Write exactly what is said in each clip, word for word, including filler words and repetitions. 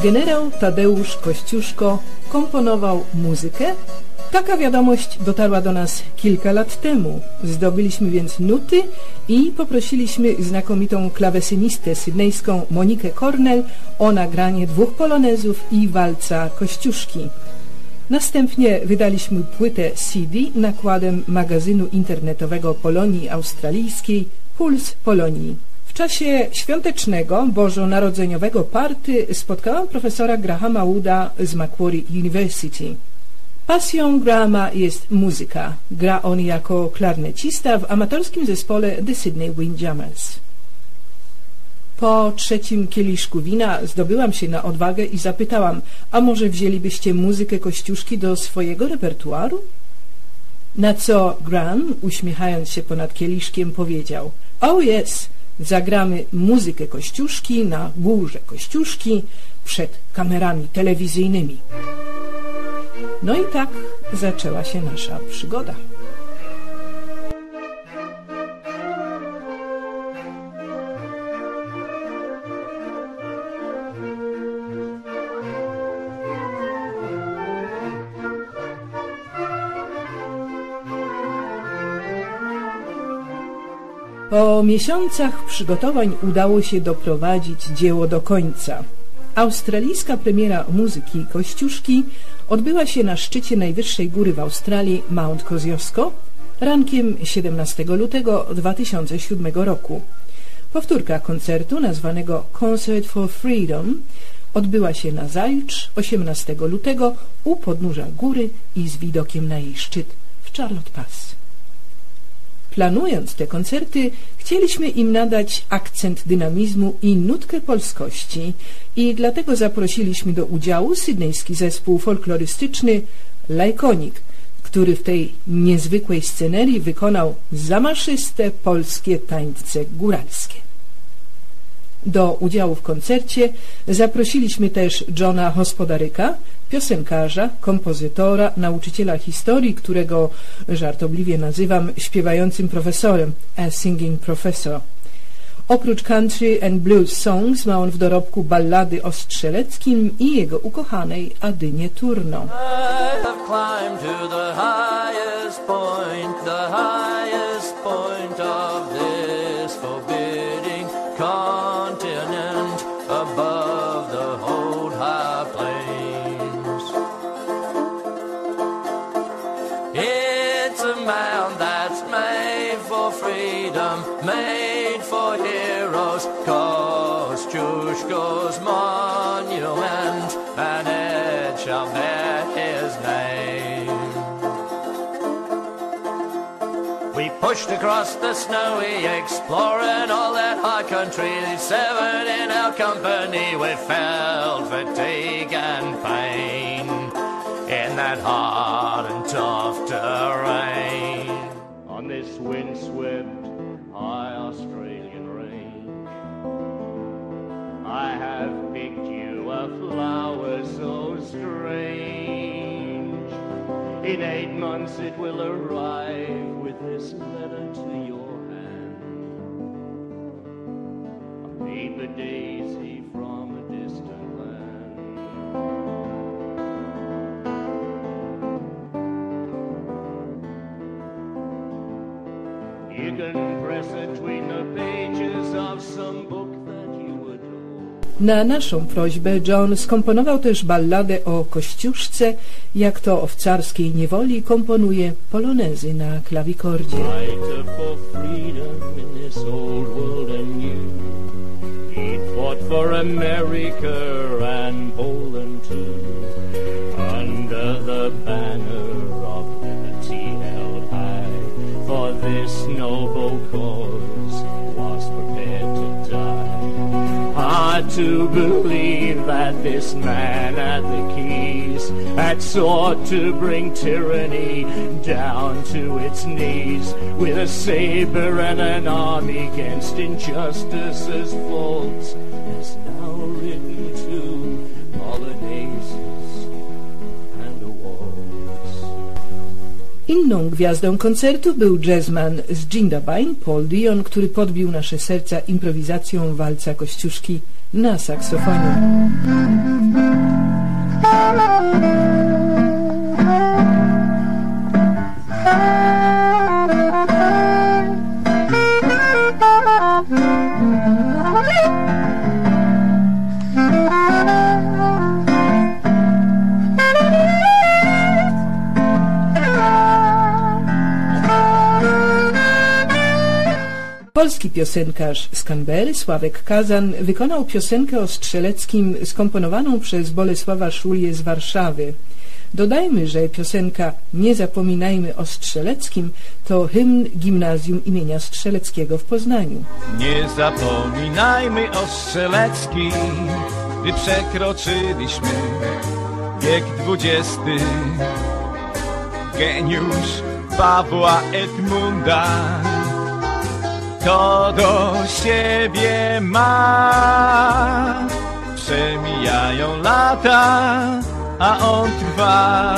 Generał Tadeusz Kościuszko komponował muzykę? Taka wiadomość dotarła do nas kilka lat temu. Zdobyliśmy więc nuty i poprosiliśmy znakomitą klawesynistę sydnejską Monikę Cornell o nagranie dwóch polonezów i walca Kościuszki. Następnie wydaliśmy płytę C D nakładem magazynu internetowego Polonii Australijskiej Puls Polonii. W czasie świątecznego, bożonarodzeniowego party spotkałam profesora Grahama Wooda z Macquarie University. Pasją Grahama jest muzyka. Gra on jako klarnecista w amatorskim zespole The Sydney Windjammers. Po trzecim kieliszku wina zdobyłam się na odwagę i zapytałam, a może wzięlibyście muzykę Kościuszki do swojego repertuaru? Na co Graham, uśmiechając się ponad kieliszkiem, powiedział: oh yes, zagramy muzykę Kościuszki na górze Kościuszki przed kamerami telewizyjnymi. No i tak zaczęła się nasza przygoda. Po miesiącach przygotowań udało się doprowadzić dzieło do końca. Australijska premiera muzyki Kościuszki odbyła się na szczycie najwyższej góry w Australii Mount Kosciuszko rankiem siedemnastego lutego dwa tysiące siódmego roku. Powtórka koncertu nazwanego Concert for Freedom odbyła się nazajutrz, osiemnastego lutego, u podnóża góry i z widokiem na jej szczyt w Charlotte Pass. Planując te koncerty, chcieliśmy im nadać akcent dynamizmu i nutkę polskości i dlatego zaprosiliśmy do udziału sydnejski zespół folklorystyczny Lajkonik, który w tej niezwykłej scenerii wykonał zamaszyste polskie tańce góralskie. Do udziału w koncercie zaprosiliśmy też Johna Hospodaryka, piosenkarza, kompozytora, nauczyciela historii, którego żartobliwie nazywam śpiewającym profesorem, a singing professor. Oprócz country and blues songs ma on w dorobku ballady o Strzeleckim i jego ukochanej Adynie Turno. I have climbed to the highest point, the highest point of this forbidding continent above the whole high plains. It's a mound that's made for freedom, made for heroes, Kościuszko's monument, and it shall bear his name. We pushed across the snowy, exploring all that high country. Seven in our company, we felt fatigue and pain in that hard and tough terrain. On this windswept high Australian range, I have picked you a flower so strange. In eight months it will arrive with this letter to your hand, a paper daisy from a distant land. You can press it between the pages of some book that you adore. Na naszą prośbę John skomponował też balladę o Kościuszce, jak to w carskiej niewoli komponuje polonezy na klawikordzie. Fighter for freedom in this old world and new. He fought for America and Poland too. Under the banner of liberty held high, for this noble cause was prepared to die. Hard to believe that this man at the keys had sought to bring tyranny down to its knees, with a saber and an army against injustice's faults, is now written to polonaises and the waltz. Inną gwiazdą koncertu był jazzman z Jindabyne, Paul Dion, który podbił nasze serca improwizacją walca Kościuszki na saksofonie. Polski piosenkarz z Canberry, Sławek Kazan, wykonał piosenkę o Strzeleckim skomponowaną przez Bolesława Szulię z Warszawy. Dodajmy, że piosenka Nie zapominajmy o Strzeleckim to hymn Gimnazjum imienia Strzeleckiego w Poznaniu. Nie zapominajmy o Strzeleckim, gdy przekroczyliśmy wiek dwudziesty. Geniusz Pawła Edmunda to do siebie ma. Przemijają lata, a on trwa.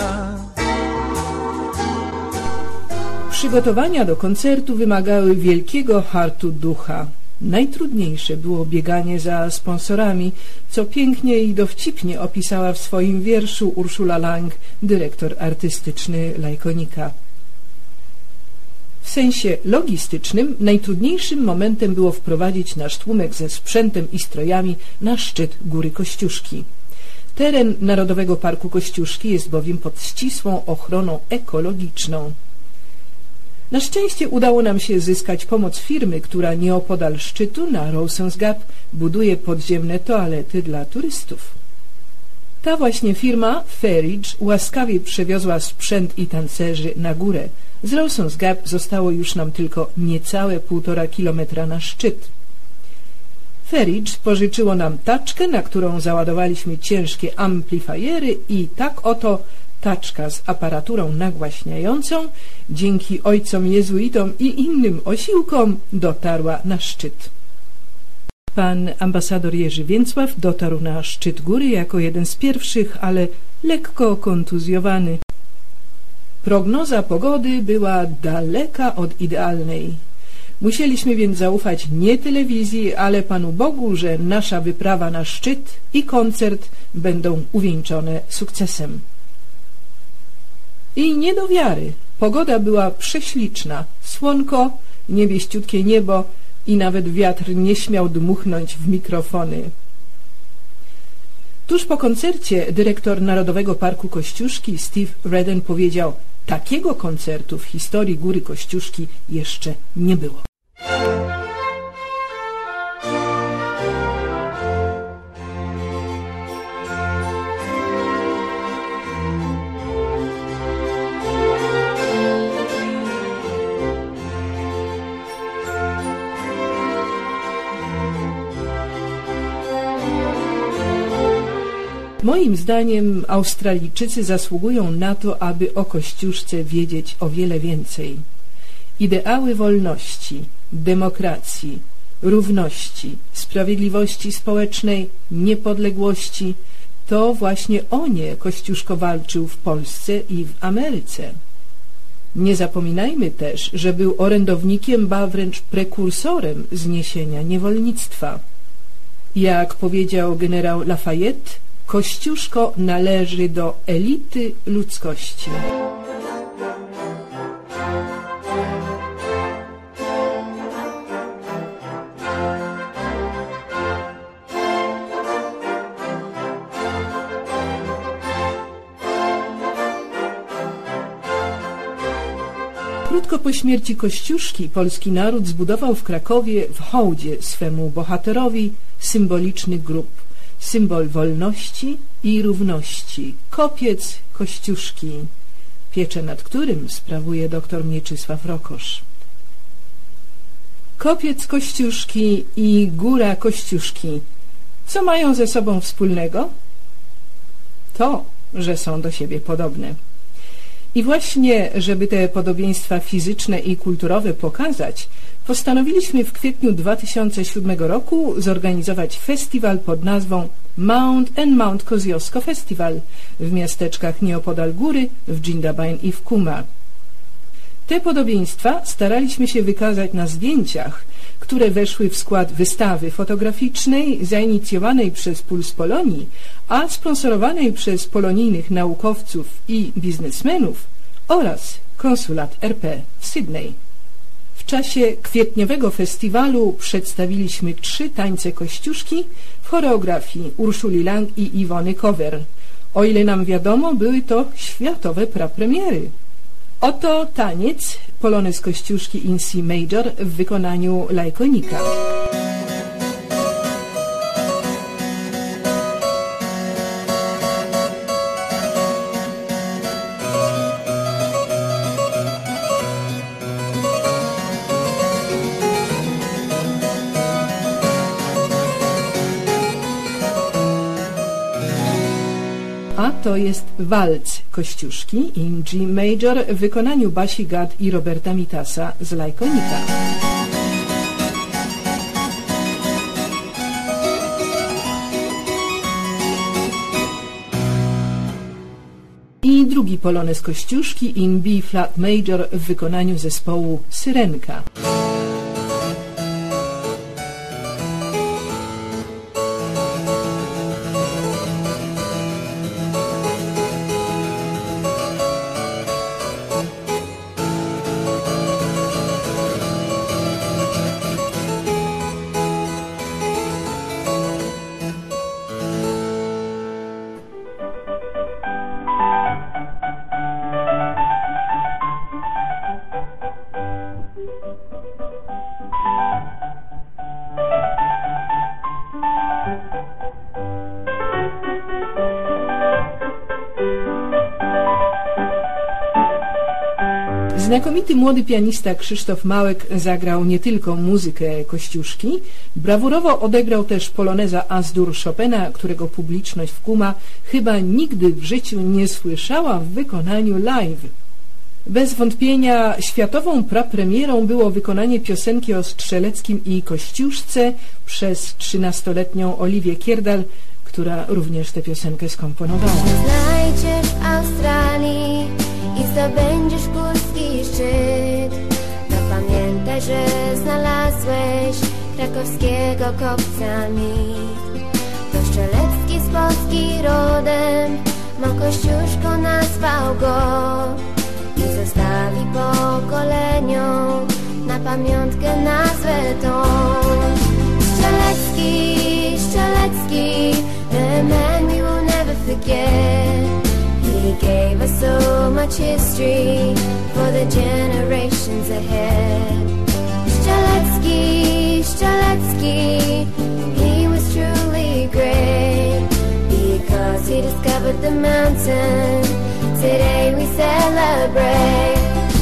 Przygotowania do koncertu wymagały wielkiego hartu ducha. Najtrudniejsze było bieganie za sponsorami, co pięknie i dowcipnie opisała w swoim wierszu Urszula Lang, dyrektor artystyczny Lajkonika. W sensie logistycznym najtrudniejszym momentem było wprowadzić nasz tłumek ze sprzętem i strojami na szczyt Góry Kościuszki. Teren Narodowego Parku Kościuszki jest bowiem pod ścisłą ochroną ekologiczną. Na szczęście udało nam się zyskać pomoc firmy, która nieopodal szczytu na Rawson's Gap buduje podziemne toalety dla turystów. Ta właśnie firma, Ferridge, łaskawie przewiozła sprzęt i tancerzy na górę. Z Rawson's Gap zostało już nam tylko niecałe półtora kilometra na szczyt. Ferridge pożyczyło nam taczkę, na którą załadowaliśmy ciężkie amplifiery i tak oto taczka z aparaturą nagłaśniającą dzięki ojcom jezuitom i innym osiłkom dotarła na szczyt. Pan ambasador Jerzy Więcław dotarł na szczyt góry jako jeden z pierwszych, ale lekko kontuzjowany. Prognoza pogody była daleka od idealnej. Musieliśmy więc zaufać nie telewizji, ale Panu Bogu, że nasza wyprawa na szczyt i koncert będą uwieńczone sukcesem. I nie do wiary. Pogoda była prześliczna. Słonko, niebieściutkie niebo i nawet wiatr nie śmiał dmuchnąć w mikrofony. Tuż po koncercie dyrektor Narodowego Parku Kościuszki Steve Redden powiedział: takiego koncertu w historii Góry Kościuszki jeszcze nie było. Moim zdaniem Australijczycy zasługują na to, aby o Kościuszce wiedzieć o wiele więcej. Ideały wolności, demokracji, równości, sprawiedliwości społecznej, niepodległości, to właśnie o nie Kościuszko walczył w Polsce i w Ameryce. Nie zapominajmy też, że był orędownikiem, ba wręcz prekursorem zniesienia niewolnictwa. Jak powiedział generał Lafayette, Kościuszko należy do elity ludzkości. Krótko po śmierci Kościuszki polski naród zbudował w Krakowie w hołdzie swemu bohaterowi symboliczny grób, symbol wolności i równości, kopiec Kościuszki, pieczę nad którym sprawuje doktor Mieczysław Rokosz. Kopiec Kościuszki i góra Kościuszki, co mają ze sobą wspólnego? To, że są do siebie podobne. I właśnie, żeby te podobieństwa fizyczne i kulturowe pokazać, postanowiliśmy w kwietniu dwa tysiące siódmego roku zorganizować festiwal pod nazwą Mount and Mount Kosciuszko Festival w miasteczkach nieopodal góry, w Jindabyne i w Kuma. Te podobieństwa staraliśmy się wykazać na zdjęciach, które weszły w skład wystawy fotograficznej zainicjowanej przez Puls Polonii, a sponsorowanej przez polonijnych naukowców i biznesmenów oraz konsulat R P w Sydney. W czasie kwietniowego festiwalu przedstawiliśmy trzy tańce Kościuszki w choreografii Urszuli Lang i Iwony Kower. O ile nam wiadomo, były to światowe prapremiery. Oto taniec, polonez Kościuszki in C major w wykonaniu Lajkonika. A to jest walc Kościuszki in G major w wykonaniu Basi Gad i Roberta Mitasa z Lajkonika. I drugi polonez Kościuszki in B flat major w wykonaniu zespołu Syrenka. Znakomity młody pianista Krzysztof Małek zagrał nie tylko muzykę Kościuszki, brawurowo odegrał też poloneza As-dur Chopina, którego publiczność w Kuma chyba nigdy w życiu nie słyszała w wykonaniu live. Bez wątpienia światową prapremierą było wykonanie piosenki o Strzeleckim i Kościuszce przez trzynastoletnią Oliwię Kierdal, która również tę piosenkę skomponowała. Znajdziesz w Australii i zdobędziesz górski szczyt, to pamiętaj, że znalazłeś krakowskiego kopca mit. To Strzelecki z Polski rodem, ma Kościuszko nazwał go i zostawi pokoleniom na pamiątkę nazwę tą. Strzelecki, Strzelecki, the man we will never forget. He gave us so much history for the generations ahead. Strzelecki, Strzelecki, he was truly great because he discovered the mountain. Today we celebrate.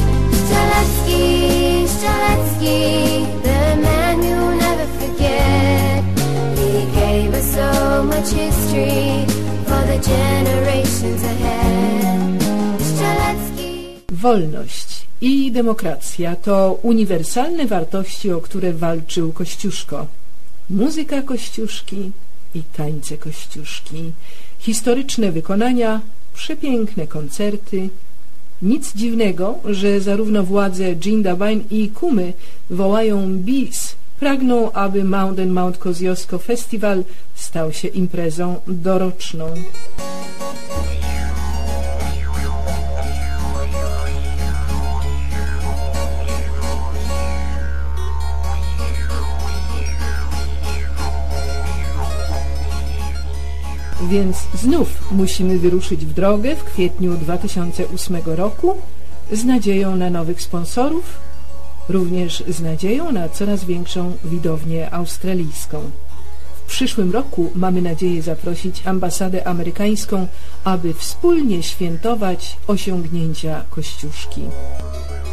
Strzelecki, Strzelecki, the man you'll never forget. He gave us so much history for the generations ahead. Strzelecki. Wolność i demokracja to uniwersalne wartości, o które walczył Kościuszko. Muzyka Kościuszki i tańce Kościuszki, historyczne wykonania, przepiękne koncerty. Nic dziwnego, że zarówno władze Jindabyne i Kumy wołają bis, pragną, aby Mountain Mount Kosciuszko Festival stał się imprezą doroczną. Więc znów musimy wyruszyć w drogę w kwietniu dwa tysiące ósmego roku z nadzieją na nowych sponsorów, również z nadzieją na coraz większą widownię australijską. W przyszłym roku mamy nadzieję zaprosić ambasadę amerykańską, aby wspólnie świętować osiągnięcia Kościuszki.